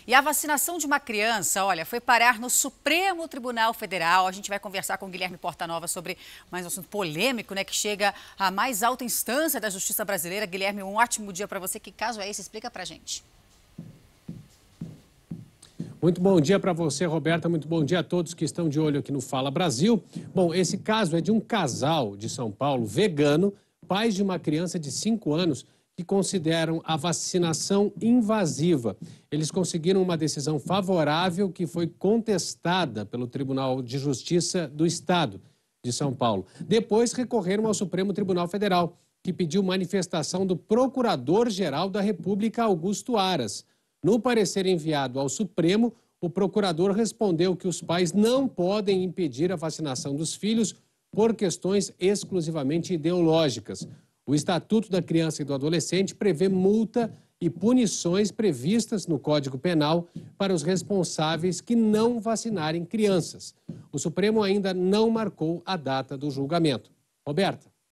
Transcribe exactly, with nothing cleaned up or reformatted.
E a vacinação de uma criança, olha, foi parar no Supremo Tribunal Federal. A gente vai conversar com o Guilherme Portanova sobre mais um assunto polêmico, né, que chega à mais alta instância da justiça brasileira. Guilherme, um ótimo dia para você. Que caso é esse? Explica pra gente. Muito bom dia para você, Roberta. Muito bom dia a todos que estão de olho aqui no Fala Brasil. Bom, esse caso é de um casal de São Paulo, vegano, pais de uma criança de cinco anos, que consideram a vacinação invasiva. Eles conseguiram uma decisão favorável que foi contestada pelo Tribunal de Justiça do Estado de São Paulo. Depois recorreram ao Supremo Tribunal Federal, que pediu manifestação do Procurador-Geral da República, Augusto Aras. No parecer enviado ao Supremo, o procurador respondeu que os pais não podem impedir a vacinação dos filhos por questões exclusivamente ideológicas. O Estatuto da Criança e do Adolescente prevê multa e punições previstas no Código Penal para os responsáveis que não vacinarem crianças. O Supremo ainda não marcou a data do julgamento. Roberta.